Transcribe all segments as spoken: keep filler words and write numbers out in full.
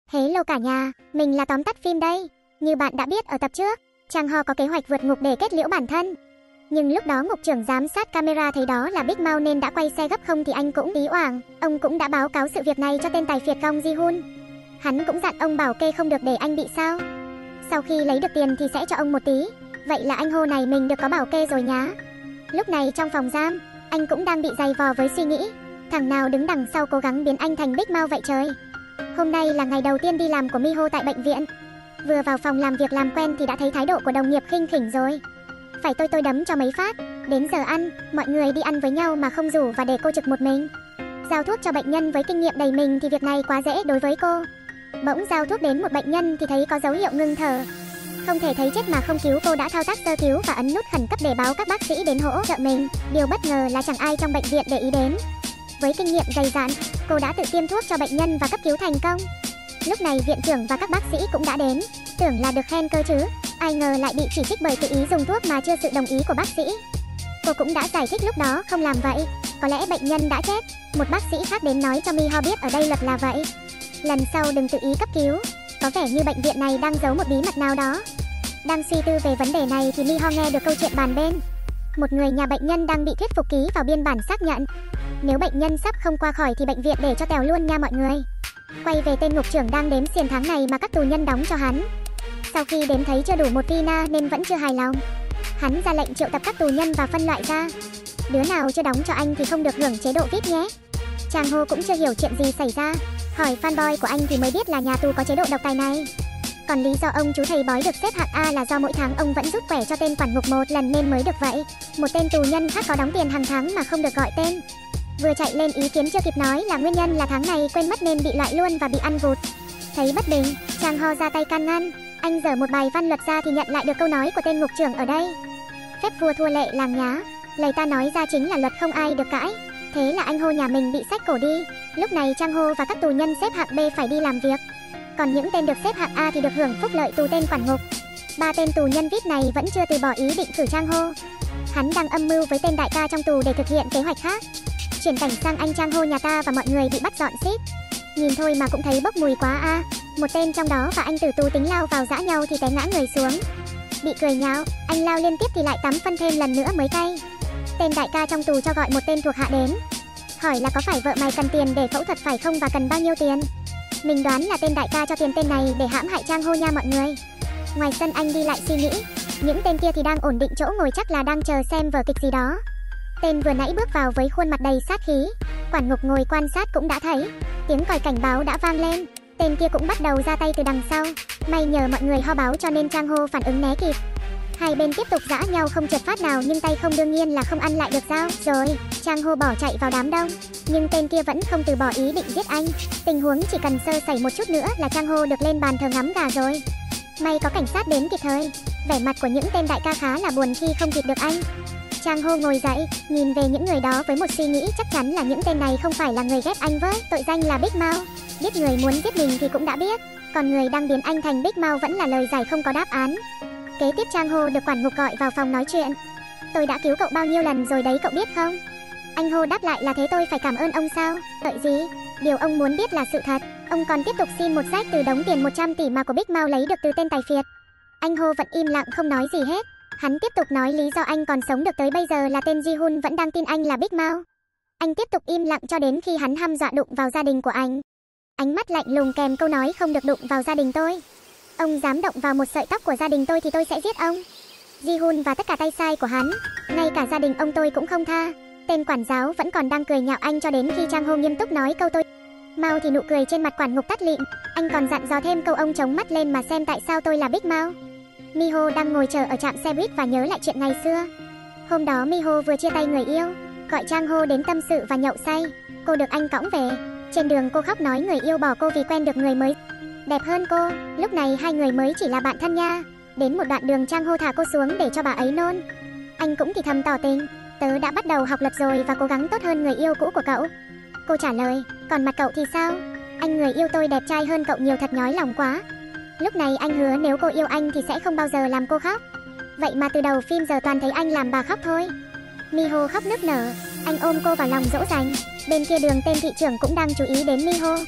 Hello cả nhà, mình là tóm tắt phim đây. Như bạn đã biết ở tập trước, Chang Ho có kế hoạch vượt ngục để kết liễu bản thân. Nhưng lúc đó ngục trưởng giám sát camera thấy đó là Big Mouth nên đã quay xe gấp không thì anh cũng ý oảng. Ông cũng đã báo cáo sự việc này cho tên tài phiệt Kong Ji Hun. Hắn cũng dặn ông bảo kê không được để anh bị sao. Sau khi lấy được tiền thì sẽ cho ông một tí. Vậy là anh Ho này mình được có bảo kê rồi nhá. Lúc này trong phòng giam, anh cũng đang bị dày vò với suy nghĩ. Thằng nào đứng đằng sau cố gắng biến anh thành Big Mouth vậy trời. Hôm nay là ngày đầu tiên đi làm của Miho tại bệnh viện. Vừa vào phòng làm việc làm quen thì đã thấy thái độ của đồng nghiệp khinh khỉnh rồi. Phải tôi tôi đấm cho mấy phát. Đến giờ ăn, mọi người đi ăn với nhau mà không rủ và để cô trực một mình. Giao thuốc cho bệnh nhân với kinh nghiệm đầy mình thì việc này quá dễ đối với cô. Bỗng giao thuốc đến một bệnh nhân thì thấy có dấu hiệu ngưng thở. Không thể thấy chết mà không cứu, cô đã thao tác sơ cứu và ấn nút khẩn cấp để báo các bác sĩ đến hỗ trợ mình. Điều bất ngờ là chẳng ai trong bệnh viện để ý đến. Với kinh nghiệm dày dặn, cô đã tự tiêm thuốc cho bệnh nhân và cấp cứu thành công. Lúc này viện trưởng và các bác sĩ cũng đã đến, tưởng là được khen cơ chứ, ai ngờ lại bị chỉ trích bởi tự ý dùng thuốc mà chưa sự đồng ý của bác sĩ. Cô cũng đã giải thích lúc đó không làm vậy, có lẽ bệnh nhân đã chết. Một bác sĩ khác đến nói cho Miho biết ở đây luật là vậy, lần sau đừng tự ý cấp cứu. Có vẻ như bệnh viện này đang giấu một bí mật nào đó. Đang suy tư về vấn đề này thì Miho nghe được câu chuyện bàn bên. Một người nhà bệnh nhân đang bị thuyết phục ký vào biên bản xác nhận. Nếu bệnh nhân sắp không qua khỏi thì bệnh viện để cho tèo luôn nha mọi người. Quay về tên ngục trưởng đang đếm xiềng tháng này mà các tù nhân đóng cho hắn. Sau khi đếm thấy chưa đủ một vina nên vẫn chưa hài lòng, hắn ra lệnh triệu tập các tù nhân và phân loại ra. Đứa nào chưa đóng cho anh thì không được hưởng chế độ vê i pê nhé. Chang Ho cũng chưa hiểu chuyện gì xảy ra, hỏi fanboy của anh thì mới biết là nhà tù có chế độ độc tài này. Còn lý do ông chú thầy bói được xếp hạng A là do mỗi tháng ông vẫn rút quẻ cho tên quản ngục một lần nên mới được vậy. Một tên tù nhân khác có đóng tiền hàng tháng mà không được gọi tên, vừa chạy lên ý kiến chưa kịp nói là nguyên nhân là tháng này quên mất nên bị loại luôn và bị ăn vụt. Thấy bất bình, Chang Ho ra tay can ngăn. Anh dở một bài văn luật ra thì nhận lại được câu nói của tên ngục trưởng ở đây: phép vua thua lệ làng nhá. Lời ta nói ra chính là luật không ai được cãi. Thế là anh Ho nhà mình bị xách cổ đi. Lúc này Chang Ho và các tù nhân xếp hạng B phải đi làm việc, còn những tên được xếp hạng A thì được hưởng phúc lợi tù tên quản ngục. Ba tên tù nhân vê i pê này vẫn chưa từ bỏ ý định thử Chang Ho. Hắn đang âm mưu với tên đại ca trong tù để thực hiện kế hoạch khác. Chuyển cảnh sang anh Chang Ho nhà ta và mọi người bị bắt dọn xít. Nhìn thôi mà cũng thấy bốc mùi quá a. À. Một tên trong đó và anh tử tù tính lao vào giã nhau thì té ngã người xuống, bị cười nhạo. Anh lao liên tiếp thì lại tắm phân thêm lần nữa mới cay. Tên đại ca trong tù cho gọi một tên thuộc hạ đến, hỏi là có phải vợ mày cần tiền để phẫu thuật phải không và cần bao nhiêu tiền. Mình đoán là tên đại ca cho tiền tên này để hãm hại Chang Ho nha mọi người. Ngoài sân anh đi lại suy nghĩ, những tên kia thì đang ổn định chỗ ngồi, chắc là đang chờ xem vở kịch gì đó. Tên vừa nãy bước vào với khuôn mặt đầy sát khí. Quản ngục ngồi quan sát cũng đã thấy, tiếng còi cảnh báo đã vang lên. Tên kia cũng bắt đầu ra tay từ đằng sau. May nhờ mọi người ho báo cho nên Chang Ho phản ứng né kịp. Hai bên tiếp tục giã nhau không trượt phát nào, nhưng tay không đương nhiên là không ăn lại được dao. Rồi Chang Ho bỏ chạy vào đám đông, nhưng tên kia vẫn không từ bỏ ý định giết anh. Tình huống chỉ cần sơ sẩy một chút nữa là Chang Ho được lên bàn thờ ngắm gà rồi. May có cảnh sát đến kịp thời. Vẻ mặt của những tên đại ca khá là buồn khi không kịp được anh. Chang Ho ngồi dậy, nhìn về những người đó với một suy nghĩ chắc chắn là những tên này không phải là người ghép anh với. Tội danh là Big Mouth. Biết người muốn giết mình thì cũng đã biết, còn người đang biến anh thành Big Mouth vẫn là lời giải không có đáp án. Kế tiếp Chang Ho được quản ngục gọi vào phòng nói chuyện. Tôi đã cứu cậu bao nhiêu lần rồi đấy cậu biết không? Anh Ho đáp lại là thế tôi phải cảm ơn ông sao? Đợi gì? Điều ông muốn biết là sự thật. Ông còn tiếp tục xin một rách từ đống tiền một trăm tỷ mà của Big Mouth lấy được từ tên tài phiệt. Anh Ho vẫn im lặng không nói gì hết. Hắn tiếp tục nói lý do anh còn sống được tới bây giờ là tên Ji Hun vẫn đang tin anh là Big Mouth. Anh tiếp tục im lặng cho đến khi hắn hăm dọa đụng vào gia đình của anh. Ánh mắt lạnh lùng kèm câu nói không được đụng vào gia đình tôi. Ông dám động vào một sợi tóc của gia đình tôi thì tôi sẽ giết ông. Ji Hun và tất cả tay sai của hắn, ngay cả gia đình ông tôi cũng không tha. Tên quản giáo vẫn còn đang cười nhạo anh cho đến khi Chang Ho nghiêm túc nói câu tôi mau thì nụ cười trên mặt quản ngục tắt lịm. Anh còn dặn dò thêm câu ông chống mắt lên mà xem tại sao tôi là Big Mouth. Miho đang ngồi chờ ở trạm xe buýt và nhớ lại chuyện ngày xưa. Hôm đó Miho vừa chia tay người yêu, gọi Chang Ho đến tâm sự và nhậu say. Cô được anh cõng về. Trên đường cô khóc nói người yêu bỏ cô vì quen được người mới đẹp hơn cô. Lúc này hai người mới chỉ là bạn thân nha. Đến một đoạn đường Chang Ho thả cô xuống để cho bà ấy nôn. Anh cũng thì thầm tỏ tình: tớ đã bắt đầu học luật rồi và cố gắng tốt hơn người yêu cũ của cậu. Cô trả lời: còn mặt cậu thì sao? Anh người yêu tôi đẹp trai hơn cậu nhiều, thật nhói lòng quá. Lúc này anh hứa nếu cô yêu anh thì sẽ không bao giờ làm cô khóc. Vậy mà từ đầu phim giờ toàn thấy anh làm bà khóc thôi. Miho khóc nức nở. Anh ôm cô vào lòng dỗ dành. Bên kia đường tên thị trưởng cũng đang chú ý đến Miho.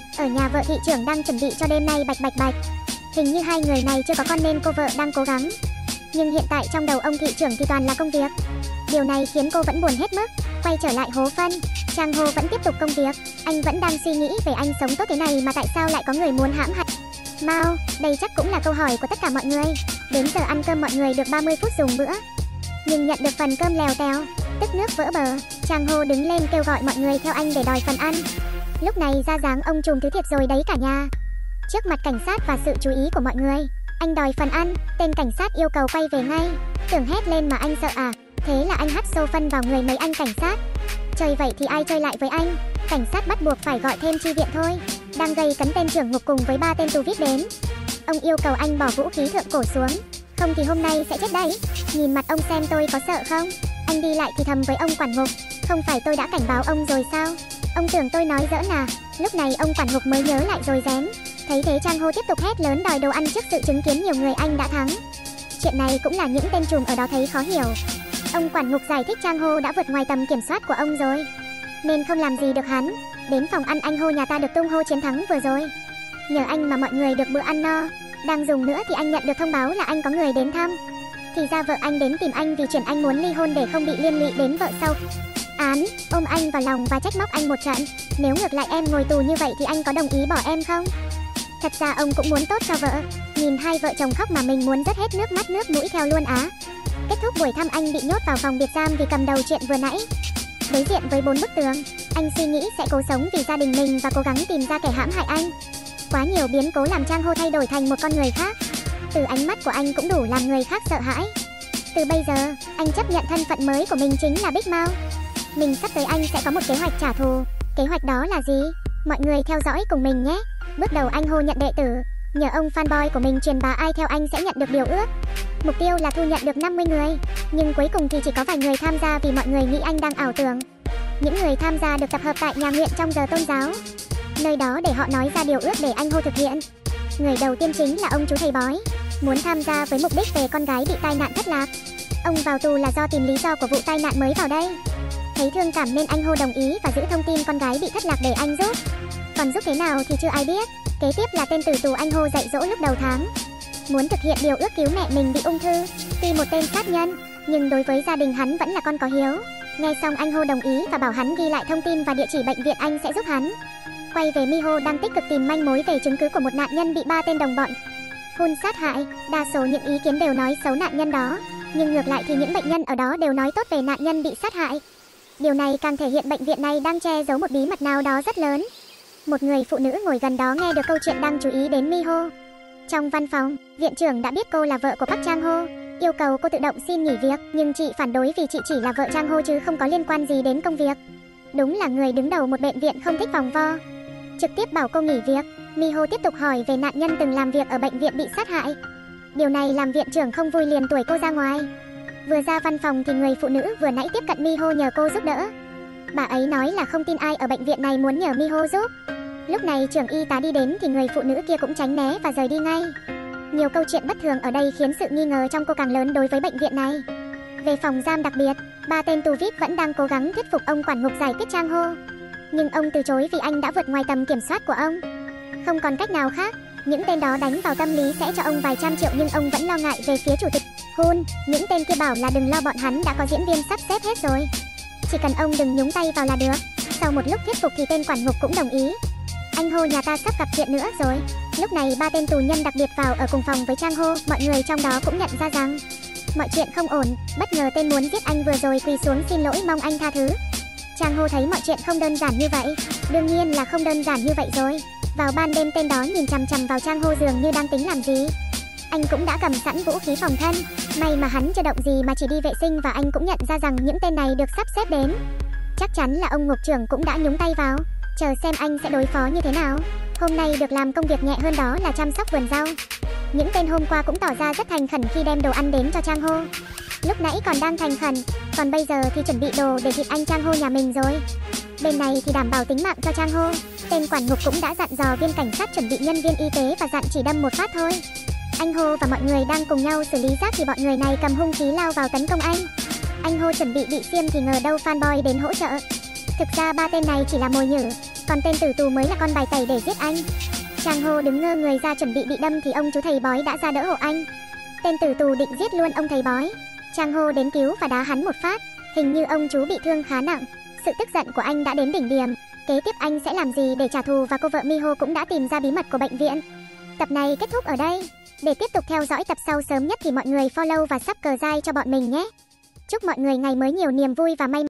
Ở nhà vợ thị trưởng đang chuẩn bị cho đêm nay bạch bạch bạch. Hình như hai người này chưa có con nên cô vợ đang cố gắng. Nhưng hiện tại trong đầu ông thị trưởng thì toàn là công việc. Điều này khiến cô vẫn buồn hết mức. Quay trở lại hố phân, Chang Ho vẫn tiếp tục công việc. Anh vẫn đang suy nghĩ về anh sống tốt thế này mà tại sao lại có người muốn hãm hại Mao. Đây chắc cũng là câu hỏi của tất cả mọi người. Đến giờ ăn cơm mọi người được ba mươi phút dùng bữa, nhưng nhận được phần cơm lèo tèo, tức nước vỡ bờ. Chang Ho đứng lên kêu gọi mọi người theo anh để đòi phần ăn. Lúc này ra dáng ông trùm thứ thiệt rồi đấy cả nhà. Trước mặt cảnh sát và sự chú ý của mọi người, anh đòi phần ăn. Tên cảnh sát yêu cầu quay về ngay. Tưởng hét lên mà anh sợ à? Thế là anh hắt xô phân vào người mấy anh cảnh sát. Chơi vậy thì ai chơi lại với anh? Cảnh sát bắt buộc phải gọi thêm chi viện thôi. Đang gây cấn tên trưởng ngục cùng với ba tên tù vít đến. Ông yêu cầu anh bỏ vũ khí thượng cổ xuống, không thì hôm nay sẽ chết đấy. Nhìn mặt ông xem tôi có sợ không? Anh đi lại thì thầm với ông quản ngục. Không phải tôi đã cảnh báo ông rồi sao? Ông tưởng tôi nói giỡn à? Lúc này ông quản ngục mới nhớ lại rồi rén. Thấy thế Chang Ho tiếp tục hét lớn đòi đồ ăn trước sự chứng kiến nhiều người anh đã thắng. Chuyện này cũng là những tên trùm ở đó thấy khó hiểu. Ông quản ngục giải thích Chang Ho đã vượt ngoài tầm kiểm soát của ông rồi, nên không làm gì được hắn. Đến phòng ăn anh hô nhà ta được tung hô chiến thắng vừa rồi. Nhờ anh mà mọi người được bữa ăn no. Đang dùng nữa thì anh nhận được thông báo là anh có người đến thăm. Thì ra vợ anh đến tìm anh vì chuyện anh muốn ly hôn để không bị liên lụy đến vợ sau án. Ôm anh vào lòng và trách móc anh một trận. Nếu ngược lại em ngồi tù như vậy thì anh có đồng ý bỏ em không? Thật ra ông cũng muốn tốt cho vợ. Nhìn hai vợ chồng khóc mà mình muốn rớt hết nước mắt nước mũi theo luôn á. Kết thúc buổi thăm anh bị nhốt vào phòng biệt giam vì cầm đầu chuyện vừa nãy. Đối diện với bốn bức tường, anh suy nghĩ sẽ cố sống vì gia đình mình và cố gắng tìm ra kẻ hãm hại anh. Quá nhiều biến cố làm Chang Ho thay đổi thành một con người khác. Từ ánh mắt của anh cũng đủ làm người khác sợ hãi. Từ bây giờ, anh chấp nhận thân phận mới của mình chính là Big Mao. Mình sắp tới anh sẽ có một kế hoạch trả thù. Kế hoạch đó là gì? Mọi người theo dõi cùng mình nhé. Bước đầu anh Ho nhận đệ tử. Nhờ ông fanboy của mình truyền bá ai theo anh sẽ nhận được điều ước. Mục tiêu là thu nhận được năm mươi người. Nhưng cuối cùng thì chỉ có vài người tham gia vì mọi người nghĩ anh đang ảo tưởng. Những người tham gia được tập hợp tại nhà nguyện trong giờ tôn giáo, nơi đó để họ nói ra điều ước để anh Ho thực hiện. Người đầu tiên chính là ông chú thầy bói, muốn tham gia với mục đích về con gái bị tai nạn thất lạc. Ông vào tù là do tìm lý do của vụ tai nạn mới vào đây. Thấy thương cảm nên anh Ho đồng ý và giữ thông tin con gái bị thất lạc để anh giúp. Còn giúp thế nào thì chưa ai biết. Kế tiếp là tên tử tù anh Ho dạy dỗ lúc đầu tháng, muốn thực hiện điều ước cứu mẹ mình bị ung thư. Tuy một tên sát nhân, nhưng đối với gia đình hắn vẫn là con có hiếu. Nghe xong anh Ho đồng ý và bảo hắn ghi lại thông tin và địa chỉ bệnh viện anh sẽ giúp hắn. Quay về Miho đang tích cực tìm manh mối về chứng cứ của một nạn nhân bị ba tên đồng bọn hôn sát hại. Đa số những ý kiến đều nói xấu nạn nhân đó, nhưng ngược lại thì những bệnh nhân ở đó đều nói tốt về nạn nhân bị sát hại. Điều này càng thể hiện bệnh viện này đang che giấu một bí mật nào đó rất lớn. Một người phụ nữ ngồi gần đó nghe được câu chuyện đang chú ý đến Miho. Trong văn phòng, viện trưởng đã biết cô là vợ của Park Chang Ho, yêu cầu cô tự động xin nghỉ việc, nhưng chị phản đối vì chị chỉ là vợ Chang Ho chứ không có liên quan gì đến công việc. Đúng là người đứng đầu một bệnh viện không thích vòng vo, trực tiếp bảo cô nghỉ việc. Miho tiếp tục hỏi về nạn nhân từng làm việc ở bệnh viện bị sát hại. Điều này làm viện trưởng không vui liền đuổi cô ra ngoài. Vừa ra văn phòng thì người phụ nữ vừa nãy tiếp cận Miho nhờ cô giúp đỡ. Bà ấy nói là không tin ai ở bệnh viện này muốn nhờ Miho giúp. Lúc này trưởng y tá đi đến thì người phụ nữ kia cũng tránh né và rời đi ngay. Nhiều câu chuyện bất thường ở đây khiến sự nghi ngờ trong cô càng lớn đối với bệnh viện này. Về phòng giam đặc biệt, ba tên tù vít vẫn đang cố gắng thuyết phục ông quản ngục giải quyết Chang Ho. Nhưng ông từ chối vì anh đã vượt ngoài tầm kiểm soát của ông. Không còn cách nào khác, những tên đó đánh vào tâm lý sẽ cho ông vài trăm triệu, nhưng ông vẫn lo ngại về phía chủ tịch Hun. Những tên kia bảo là đừng lo, bọn hắn đã có diễn viên sắp xếp hết rồi, chỉ cần ông đừng nhúng tay vào là được. Sau một lúc thuyết phục thì tên quản ngục cũng đồng ý. Anh Ho nhà ta sắp gặp chuyện nữa rồi. Lúc này ba tên tù nhân đặc biệt vào ở cùng phòng với Chang Ho. Mọi người trong đó cũng nhận ra rằng mọi chuyện không ổn. Bất ngờ tên muốn giết anh vừa rồi quỳ xuống xin lỗi mong anh tha thứ. Chang Ho thấy mọi chuyện không đơn giản như vậy. Đương nhiên là không đơn giản như vậy rồi. Vào ban đêm tên đó nhìn chằm chằm vào Chang Ho dường như đang tính làm gì. Anh cũng đã cầm sẵn vũ khí phòng thân. May mà hắn chưa động gì mà chỉ đi vệ sinh, và anh cũng nhận ra rằng những tên này được sắp xếp đến. Chắc chắn là ông ngục trưởng cũng đã nhúng tay vào. Chờ xem anh sẽ đối phó như thế nào. Hôm nay được làm công việc nhẹ hơn, đó là chăm sóc vườn rau. Những tên hôm qua cũng tỏ ra rất thành khẩn khi đem đồ ăn đến cho Chang Ho. Lúc nãy còn đang thành khẩn, còn bây giờ thì chuẩn bị đồ để thịt anh Chang Ho nhà mình rồi. Bên này thì đảm bảo tính mạng cho Chang Ho. Tên quản ngục cũng đã dặn dò viên cảnh sát chuẩn bị nhân viên y tế và dặn chỉ đâm một phát thôi. Anh Ho và mọi người đang cùng nhau xử lý rác thì bọn người này cầm hung khí lao vào tấn công anh. Anh Ho chuẩn bị bị xiêm thì ngờ đâu fanboy đến hỗ trợ. Thực ra ba tên này chỉ là mồi nhử. còn tên tử tù mới là con bài tẩy để giết anh. Chang Ho đứng ngơ người ra chuẩn bị bị đâm thì ông chú thầy bói đã ra đỡ hộ anh. Tên tử tù định giết luôn ông thầy bói. Chang Ho đến cứu và đá hắn một phát. Hình như ông chú bị thương khá nặng. Sự tức giận của anh đã đến đỉnh điểm. Kế tiếp anh sẽ làm gì để trả thù, và cô vợ Miho cũng đã tìm ra bí mật của bệnh viện. Tập này kết thúc ở đây. Để tiếp tục theo dõi tập sau sớm nhất thì mọi người follow và subscribe cho bọn mình nhé. Chúc mọi người ngày mới nhiều niềm vui và may mắn.